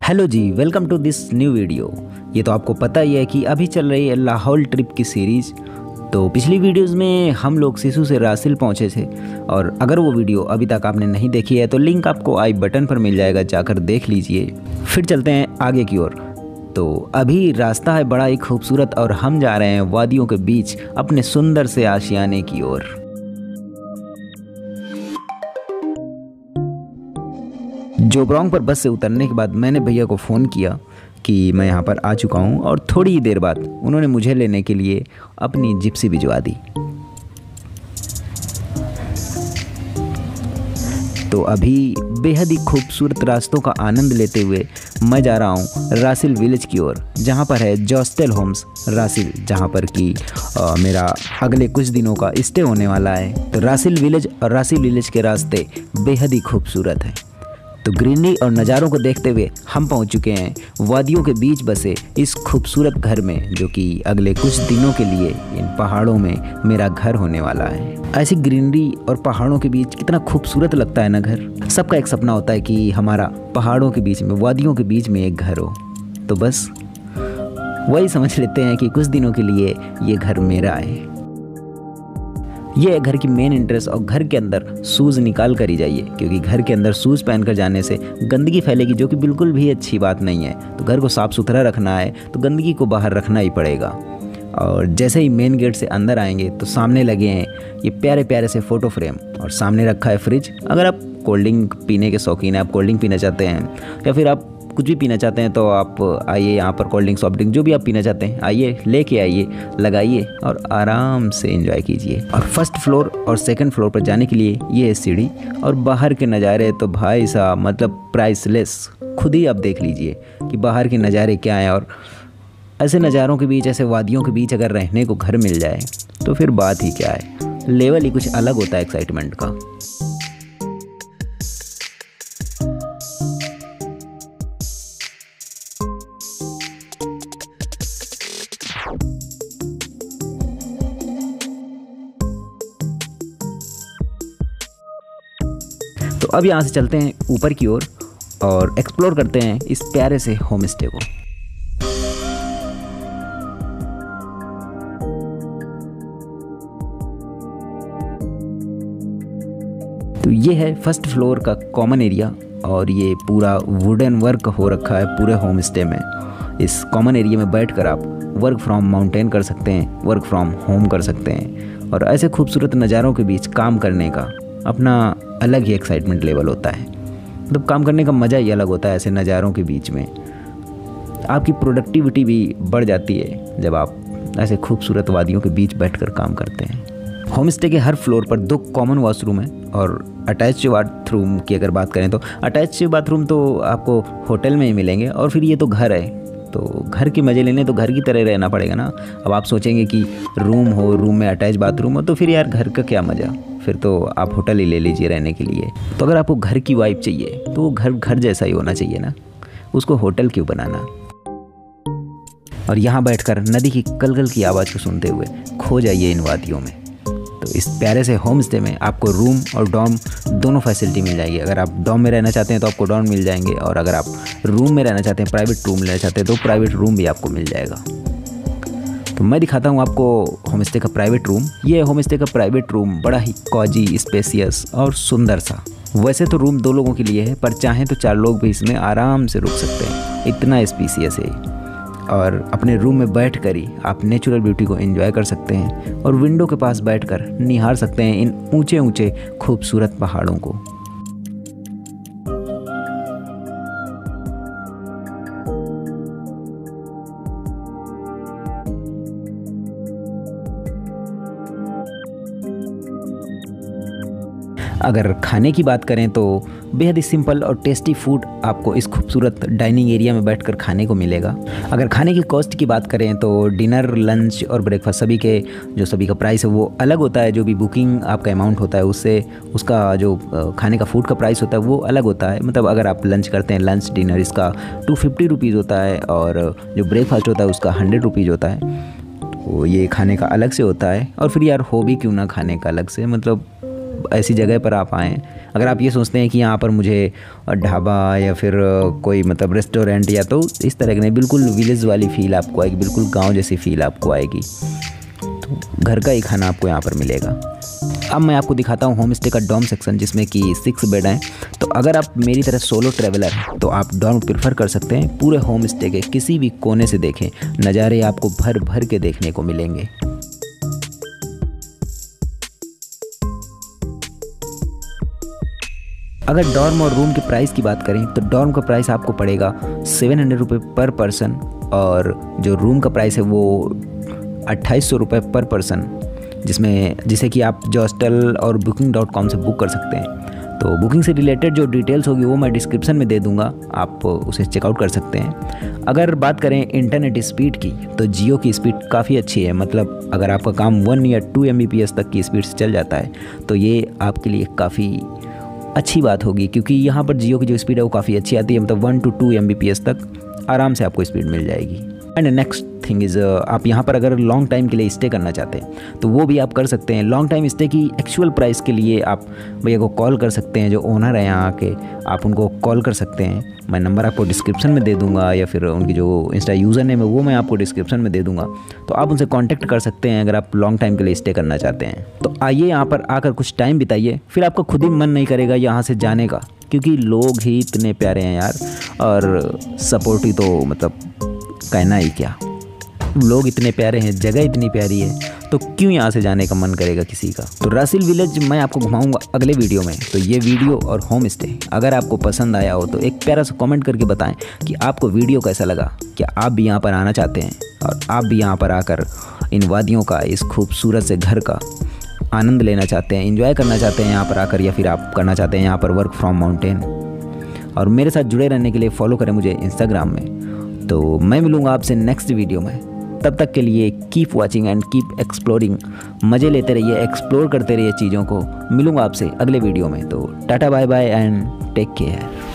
Hello ji, welcome to this new video. ये तो आपको पता ही है कि अभी चल रही है लाहौल ट्रिप की सीरीज़। तो पिछली वीडियोस में हम लोग सिसु से रासिल पहुंचे थे, और अगर वो वीडियो अभी तक आपने नहीं देखी है तो लिंक आपको आई बटन पर मिल जाएगा, जाकर देख लीजिए। फिर चलते हैं आगे की ओर। तो अभी रास्ता है बड़ा ही खूबसूरत और हम जा रहे हैं वादियों के बीच अपने सुंदर से आशियाने की ओर। जोबरोंग पर बस से उतरने के बाद मैंने भैया को फ़ोन किया कि मैं यहाँ पर आ चुका हूँ, और थोड़ी ही देर बाद उन्होंने मुझे लेने के लिए अपनी जिप्सी भिजवा दी। तो अभी बेहद ही खूबसूरत रास्तों का आनंद लेते हुए मैं जा रहा हूँ रासिल विलेज की ओर, जहाँ पर है जॉस्टेल होम्स रासिल, जहाँ पर कि मेरा अगले कुछ दिनों का स्टे होने वाला है। तो रासिल विलेज और रासिल विलेज के रास्ते बेहद ही खूबसूरत हैं। तो ग्रीनरी और नज़ारों को देखते हुए हम पहुंच चुके हैं वादियों के बीच बसे इस खूबसूरत घर में, जो कि अगले कुछ दिनों के लिए इन पहाड़ों में मेरा घर होने वाला है। ऐसी ग्रीनरी और पहाड़ों के बीच कितना खूबसूरत लगता है ना घर। सबका एक सपना होता है कि हमारा पहाड़ों के बीच में, वादियों के बीच में एक घर हो। तो बस वही समझ लेते हैं कि कुछ दिनों के लिए ये घर मेरा है। ये है घर की मेन एंट्रेंस, और घर के अंदर शूज़ निकाल कर ही जाइए, क्योंकि घर के अंदर शूज़ पहन कर जाने से गंदगी फैलेगी, जो कि बिल्कुल भी अच्छी बात नहीं है। तो घर को साफ़ सुथरा रखना है तो गंदगी को बाहर रखना ही पड़ेगा। और जैसे ही मेन गेट से अंदर आएंगे तो सामने लगे हैं ये प्यारे प्यारे से फ़ोटो फ्रेम, और सामने रखा है फ्रिज। अगर आप कोल्ड ड्रिंक पीने के शौकीन हैं, आप कोल्ड ड्रिंक पीना चाहते हैं या फिर आप कुछ भी पीना चाहते हैं, तो आप आइए यहाँ पर। कोल्ड ड्रिंक, सॉफ्ट ड्रिंक, जो भी आप पीना चाहते हैं आइए, लेके आइए, लगाइए और आराम से एंजॉय कीजिए। और फर्स्ट फ्लोर और सेकंड फ्लोर पर जाने के लिए ये है सीढ़ी, और बाहर के नज़ारे तो भाई साहब मतलब प्राइसलेस। खुद ही आप देख लीजिए कि बाहर के नज़ारे क्या हैं। और ऐसे नज़ारों के बीच, ऐसे वादियों के बीच अगर रहने को घर मिल जाए तो फिर बात ही क्या है। लेवल ही कुछ अलग होता है एक्साइटमेंट का। तो अब यहाँ से चलते हैं ऊपर की ओर और एक्सप्लोर करते हैं इस प्यारे से होम स्टे को। तो ये है फर्स्ट फ्लोर का कॉमन एरिया, और ये पूरा वुडन वर्क हो रखा है पूरे होम स्टे में। इस कॉमन एरिया में बैठकर आप वर्क फ्रॉम माउंटेन कर सकते हैं, वर्क फ्रॉम होम कर सकते हैं, और ऐसे खूबसूरत नज़ारों के बीच काम करने का अपना अलग ही एक्साइटमेंट लेवल होता है। मतलब काम करने का मज़ा ही अलग होता है ऐसे नज़ारों के बीच में। आपकी प्रोडक्टिविटी भी बढ़ जाती है जब आप ऐसे खूबसूरत वादियों के बीच बैठकर काम करते हैं। होम स्टे के हर फ्लोर पर 2 कॉमन वॉशरूम हैं, और अटैच बाथरूम की अगर बात करें तो अटैच बाथरूम तो आपको होटल में ही मिलेंगे। और फिर ये तो घर है, तो घर के मज़े लेने तो घर की तरह रहना पड़ेगा ना। अब आप सोचेंगे कि रूम हो, रूम में अटैच बाथरूम हो, तो फिर यार घर का क्या मज़ा। फिर तो आप होटल ही ले लीजिए रहने के लिए। तो अगर आपको घर की वाइब चाहिए तो वो घर घर जैसा ही होना चाहिए ना, उसको होटल क्यों बनाना। और यहाँ बैठकर नदी की कलकल की आवाज़ को सुनते हुए खो जाइए इन वादियों में। तो इस प्यारे से होम स्टे में आपको रूम और डॉर्म दोनों फैसिलिटी मिल जाएगी। अगर आप डॉर्म में रहना चाहते हैं तो आपको डॉर्म मिल जाएंगे, और अगर आप रूम में रहना चाहते हैं, प्राइवेट रूम लेना चाहते हैं, तो प्राइवेट रूम भी आपको मिल जाएगा। तो मैं दिखाता हूँ आपको होम स्टे का प्राइवेट रूम। ये होम स्टे का प्राइवेट रूम बड़ा ही कॉजी, स्पेसियस और सुंदर सा। वैसे तो रूम 2 लोगों के लिए है, पर चाहें तो 4 लोग भी इसमें आराम से रुक सकते हैं, इतना स्पेसियस है। और अपने रूम में बैठकर ही आप नेचुरल ब्यूटी को एंजॉय कर सकते हैं, और विंडो के पास बैठकर निहार सकते हैं इन ऊंचे ऊंचे खूबसूरत पहाड़ों को। अगर खाने की बात करें तो बेहद ही सिंपल और टेस्टी फूड आपको इस खूबसूरत डाइनिंग एरिया में बैठकर खाने को मिलेगा। अगर खाने की कॉस्ट की बात करें तो डिनर, लंच और ब्रेकफास्ट सभी का प्राइस है वो अलग होता है। जो भी बुकिंग आपका अमाउंट होता है उससे उसका जो खाने का फूड का प्राइस होता है वो अलग होता है। मतलब अगर आप लंच करते हैं, लंच डिनर, इसका 250 रुपीज़ होता है, और जो ब्रेकफास्ट होता है उसका 100 रुपीज़ होता है। तो ये खाने का अलग से होता है। और फिर यार हो भी क्यों ना खाने का अलग से, मतलब मतलब ऐसी जगह पर आप आएँ। अगर आप ये सोचते हैं कि यहाँ पर मुझे ढाबा या फिर कोई मतलब रेस्टोरेंट या तो इस तरह के नहीं, बिल्कुल विलेज वाली फ़ील आपको आएगी, बिल्कुल गाँव जैसी फ़ील आपको आएगी। तो घर का ही खाना आपको यहाँ पर मिलेगा। अब मैं आपको दिखाता हूँ होम स्टे का डॉर्म सेक्शन, जिसमें कि 6 बेड हैं। तो अगर आप मेरी तरह सोलो ट्रैवलर हैं तो आप डॉर्म प्रेफर कर सकते हैं। पूरे होम स्टे के किसी भी कोने से देखें, नज़ारे आपको भर भर के देखने को मिलेंगे। अगर डॉर्म और रूम के प्राइस की बात करें तो डॉर्म का प्राइस आपको पड़ेगा 700 रुपये पर पर्सन, और जो रूम का प्राइस है वो 2800 रुपये पर पर्सन, जिसे कि आप जॉस्टल और booking.com से बुक कर सकते हैं। तो बुकिंग से रिलेटेड जो डिटेल्स होगी वो मैं डिस्क्रिप्शन में दे दूंगा, आप उसे चेकआउट कर सकते हैं। अगर बात करें इंटरनेट स्पीड की तो जियो की स्पीड काफ़ी अच्छी है। मतलब अगर आपका काम 1 या 2 Mbps तक की स्पीड से चल जाता है तो ये आपके लिए काफ़ी अच्छी बात होगी, क्योंकि यहाँ पर जियो की जो स्पीड है वो काफ़ी अच्छी आती है। मतलब 1 to 2 Mbps तक आराम से आपको स्पीड मिल जाएगी। एंड नेक्स्ट थिंग इज़, आप यहाँ पर अगर लॉन्ग टाइम के लिए स्टे करना चाहते हैं तो वो भी आप कर सकते हैं। लॉन्ग टाइम स्टे की एक्चुअल प्राइस के लिए आप भैया को कॉल कर सकते हैं, जो ओनर है यहाँ के, आप उनको कॉल कर सकते हैं। मैं नंबर आपको डिस्क्रिप्शन में दे दूँगा, या फिर उनकी जो इंस्टा यूज़र नेम है वो मैं आपको डिस्क्रिप्शन में दे दूँगा। तो आप उनसे कॉन्टैक्ट कर सकते हैं अगर आप लॉन्ग टाइम के लिए स्टे करना चाहते हैं। तो आइए यहाँ पर आकर कुछ टाइम बिताइए, फिर आपका खुद ही मन नहीं करेगा यहाँ से जाने का, क्योंकि लोग ही इतने प्यारे हैं यार, और सपोर्ट ही तो मतलब कहना ही क्या, लोग इतने प्यारे हैं, जगह इतनी प्यारी है, तो क्यों यहाँ से जाने का मन करेगा किसी का। तो रासिल विलेज मैं आपको घुमाऊंगा अगले वीडियो में। तो ये वीडियो और होम स्टे अगर आपको पसंद आया हो तो एक प्यारा सा कमेंट करके बताएं कि आपको वीडियो कैसा लगा। क्या आप भी यहाँ पर आना चाहते हैं और आप भी यहाँ पर आकर इन वादियों का, इस खूबसूरत से घर का आनंद लेना चाहते हैं, एंजॉय करना चाहते हैं यहाँ पर आकर, या फिर आप करना चाहते हैं यहाँ पर वर्क फ्रॉम माउंटेन। और मेरे साथ जुड़े रहने के लिए फॉलो करें मुझे इंस्टाग्राम में। तो मैं मिलूँगा आपसे नेक्स्ट वीडियो में, तब तक के लिए keep watching and keep exploring. मज़े लेते रहिए, एक्सप्लोर करते रहिए चीज़ों को। मिलूँगा आपसे अगले वीडियो में। तो tata bye bye and take care.